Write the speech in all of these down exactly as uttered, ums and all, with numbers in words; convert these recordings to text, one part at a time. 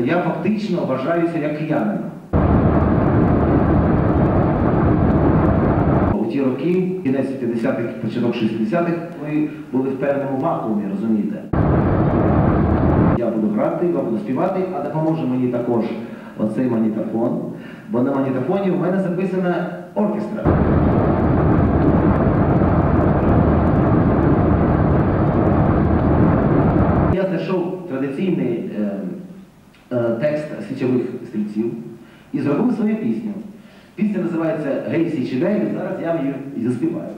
я фактично вважаюся як киянином. У ті роки, кінець п'ятдесятих, початок шістдесятих, ми були в певному вакуумі, розумієте? Я буду грати, я буду співати, а допоможе мені також оцей магнітофон, бо на магнітофоні у мене записана оркестра. Я знайшов традиційний е, е, текст січових стрільців і зробив свою пісню. Пісня називається «Гей, Січове», і зараз я її і заспіваю.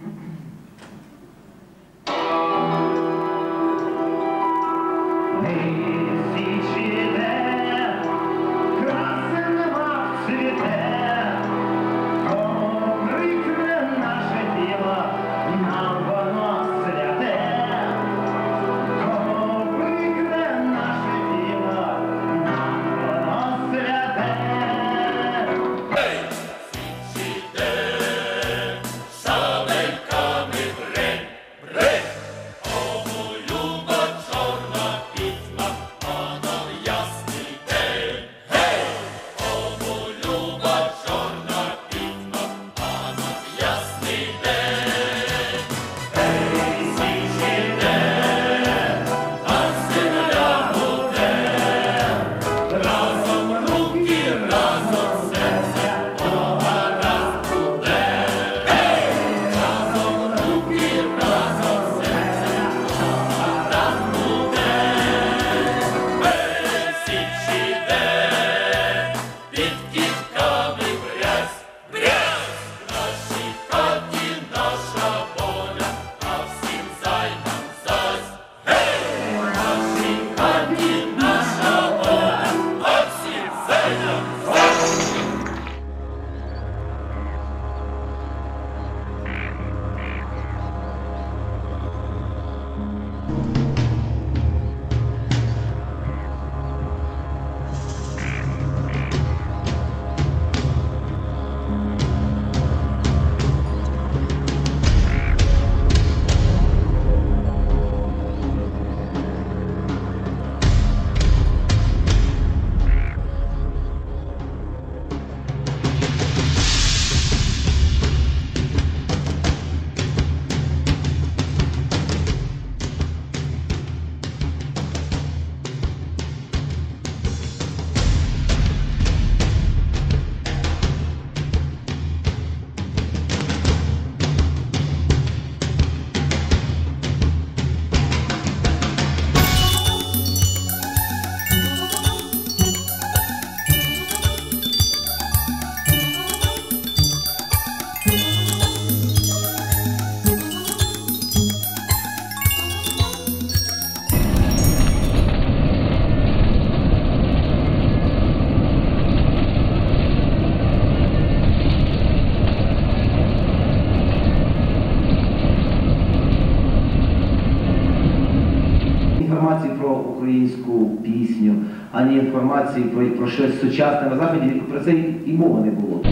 Інформації про українську пісню, ані інформації про, про щось сучасне на Заході, про це і мови не було.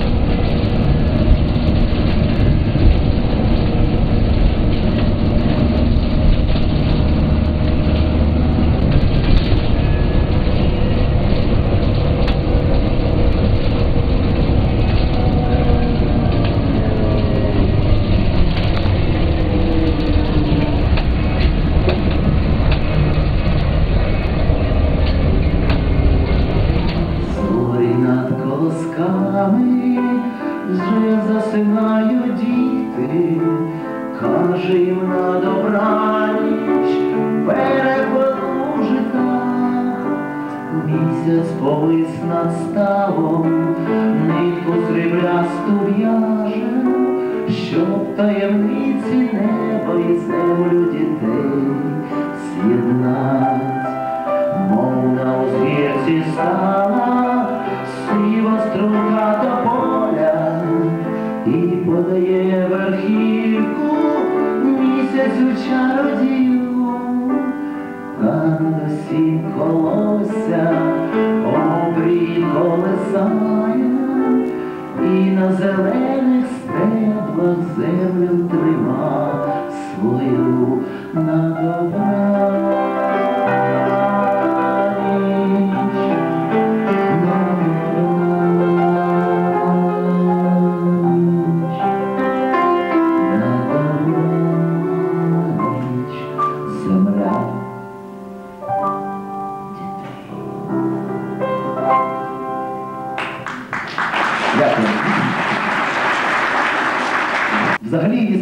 Вже засинають діти, каже їм на добраніч перепелужика. Місяць повис над ставом, нитку сріблясту в'яже, щоб таємниці неба і землю дітей з'єднать. Мов на узгірці стала сива струна тополя і подає верхівку місяцю чародію. Та над усім колося обрій колесає, і на зелених стеблах землю трима свою на добраніч.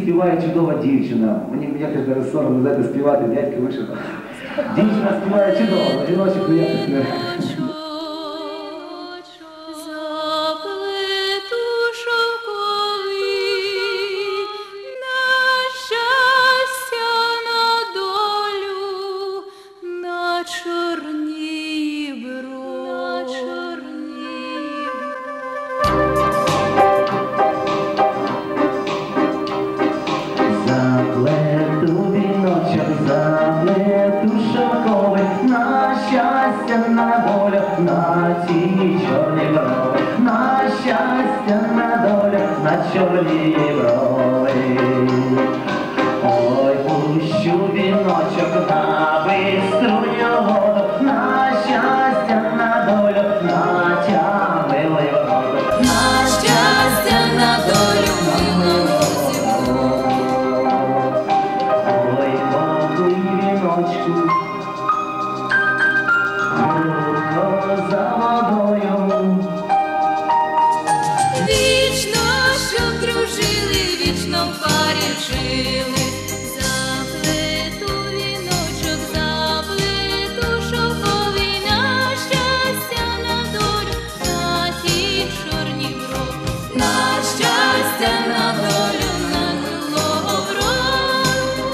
співає чудова дівчина. Мені якось зараз соромно, знаєте, співати, дядька вийшов. Дівчина співає чудово, але жіночок ну якось не... На долю, на ці чорні брови, на щастя, на долю, на чорні брови. Ой, пущу віночок на биструю воду, на щастя, на долю, на тя милої воду, на щастя, на долю милої воду. Ой, попуй віночку, за водою. Вічно, щоб дружили, вічно в парі жили. Заплету віночок, заплету шовковий, на щастя, на долю, на ті чорні брови, на щастя, на долю, на крило врою.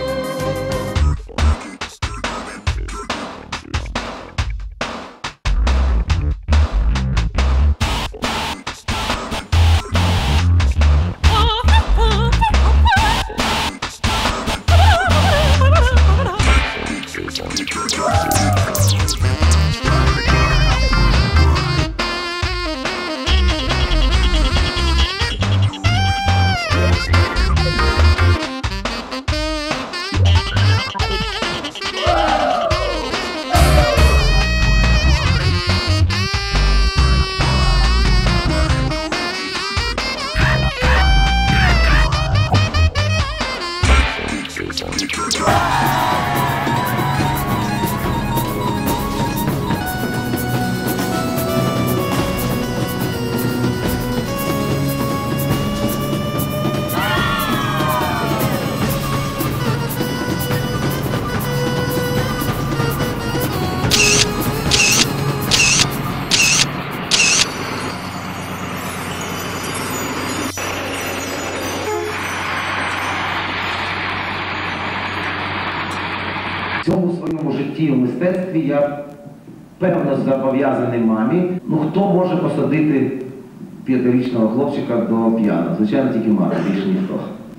В цьому своєму житті в мистецтві я певно зобов'язаний мамі. Ну хто може посадити п'ятирічного хлопчика до п'яно? Звичайно, тільки мама, більше ніхто.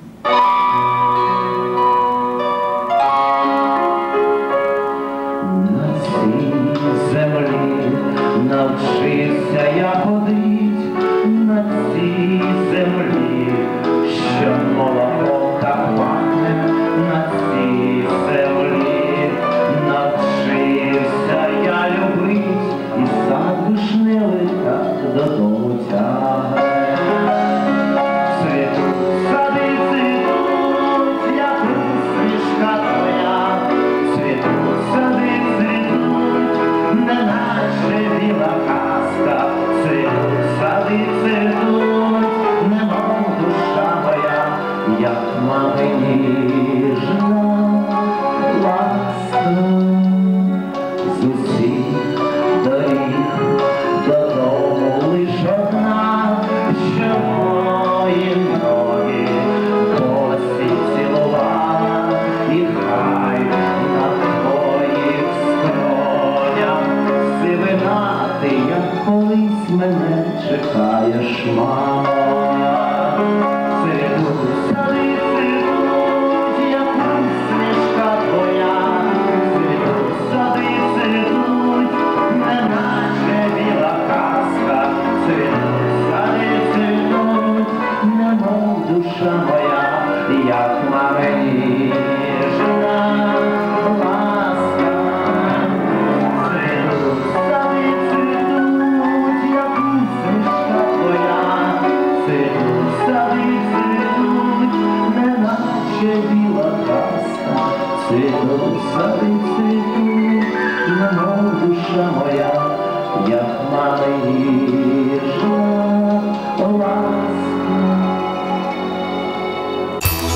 На цій землі навчився я ходить, на цій землі, що молоко так пахне, на цій землі навчився я любить, і сад вишневий так додому тягне. Цвітуть сади, цвітуть, як усмішка твоя, цвітуть сади, цвітуть, неначе біла казка, цвітуть сади, цвітуть, немов душа моя, як мамині ніжна ласка. З усіх доріг додому лиш одна, що мої ноги босі цілувала, і хай на твоїх скронях сивинати, як колись мене чекаєш, мамо. Цвітуть сади, цвітуть, як усмішка твоя, цвітуть сади, цвітуть, неначе біла казка, цвітуть сади, цвітуть, немов душа моя, як мамині ніжна ласка. Цвітуть сади, цвітуть, як усмішка твоя, цвітуть сади, цвітуть, неначе біла казка, цвітуть сади, цвітуть, немов душа моя, як мамині ніжна ласка.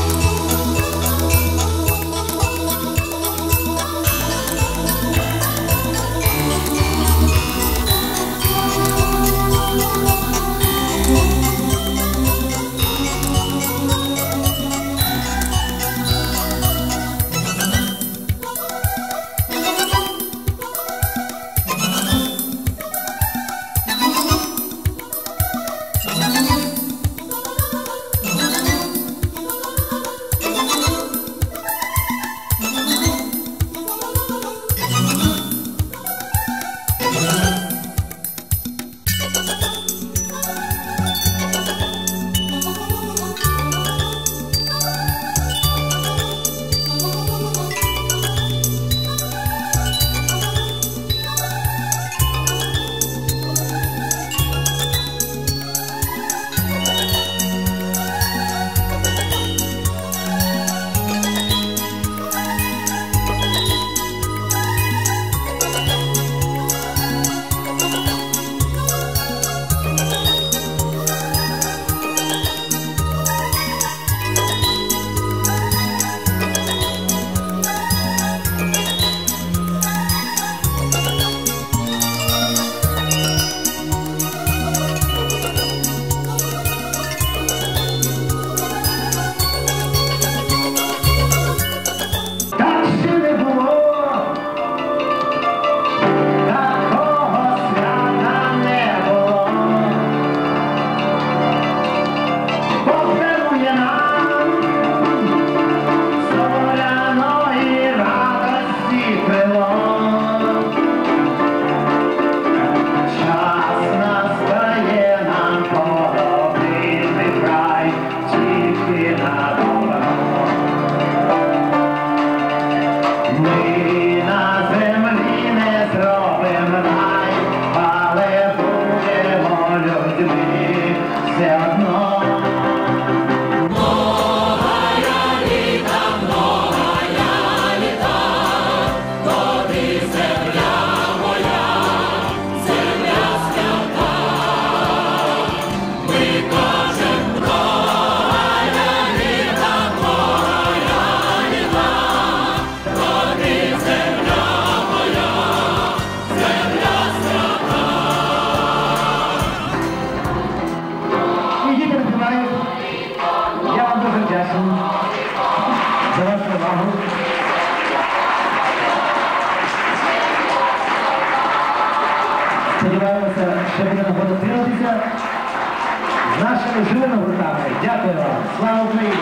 попрощатися з нашими живими гуртами. Дякую вам. Слава Україні!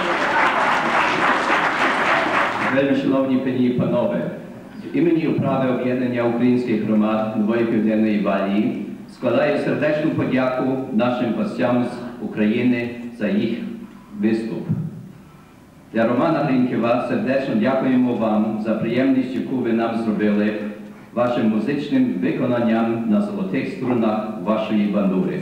Вельми шановні пані і панове, з імені управи об'єднання українських громад Нової Південної Валії складаю сердечну подяку нашим гостям з України за їх виступ. Для Романа Гринькова сердечно дякуємо вам за приємність, яку ви нам зробили вашим музичним виконанням на золотих струнах вашої бандури.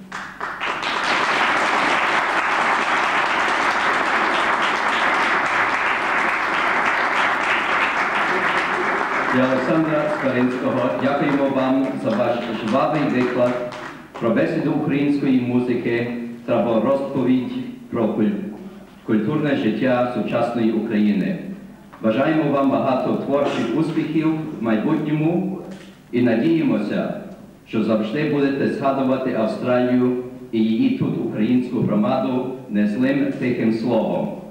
Для Олександра Скаринського дякуємо вам за ваш жвавий виклад про бесіду української музики та розповідь про куль- культурне життя сучасної України. Бажаємо вам багато творчих успіхів в майбутньому і надіємося, що завжди будете згадувати Австралію і її тут українську громаду незлим тихим словом.